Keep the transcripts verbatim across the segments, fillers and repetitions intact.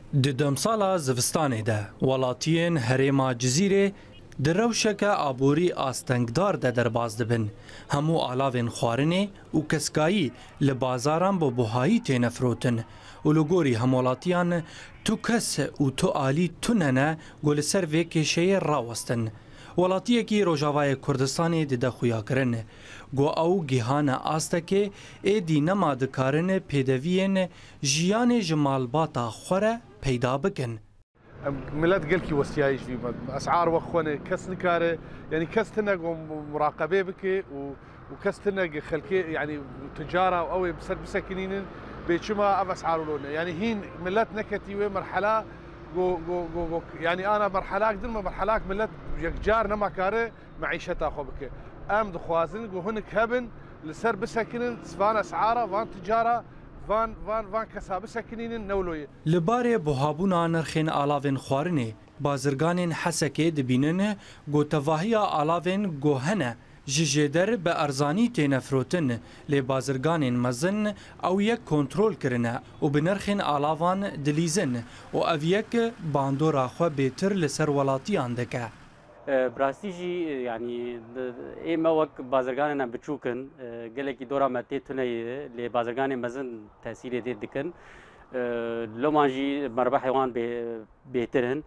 Di demsala zivistanê de welatiyên Herêma Cizîrê di rewşeke aborî astengdar de derbas dibin. Hemû alavên xwarinê û keskayî li bazaran bi buhayî têne firotin û li gorî hemolatiyan tu kes û tu alî tu nene got li ser vê kêşeyê rawestin. Welatiyekî Rojavayê Kurdistanê dide xuyakirin. Got ew gîhana astekê êdî nema dikarin pêdeviyên jiyanê ji malbata xwe re peyda bikin. ملت قلكي وسيايش في اسعار وخونه كس نكاره يعني كس تنق مراقبه بك وكس تنق خلكي يعني تجاره او بس بسكنين بيشما اب اسعار لون يعني هين ملت نكتي مرحله جو جو جو يعني انا مرحله قدر مرحله ملت جار نما كاره معيشتها خو بك ام دخوازن جو هنك هبن لسر بسكنين سفان اسعاره وان تجاره Van van van kesabı sekininin newloyê. Li barê buhabûna nirxên alavên xwarinê, bazirganên Hesekê dibînin gotevahiya alavên got hene ji jêder bi erzanî têne firotin, lê bazirganên mezin ew yek kontrol kirine û bi nirxên alavan dilîzin û ev yek bandora xwe bêtir li ser welatiyan dike. براستی جی یعنی ایما وقت بازرگان بچوکن گلکی دورا متی تونه لی بازرگان مزن تاثیر دید دکن لومانجی مربح حیوان بهترن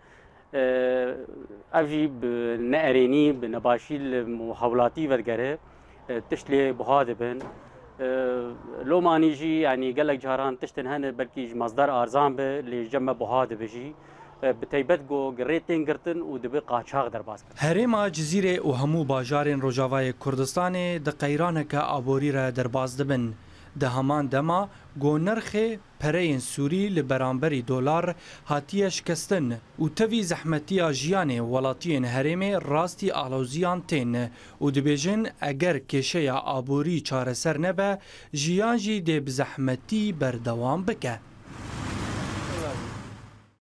اوجی نعرینی بنباشی محاولاتی ورگره تشلی بهاد بن لومانی جی یعنی گلک جهران تشتن هن بلکی مصدر ارزان به لی جمع بهاد بجی بتایبەت گۆ گڕێتێن گرتن و دەبێ قاچاق دەرباز کرد. هەرێما جزیرێ و هەموو باژارên Rojavayê Kurdistanê di qeyraneke aborî re derbas dibin. Di heman dema got nirxê pereyên Sûrî li beramberî dolar hatiye şikestin û tevî zehmetiya jiyanê welatiyên herêmê rastî alawziyan tên û dibêjin eger kêşeya aborî çareser nebe jiyan jî dê bi zehmetî berdewam bike.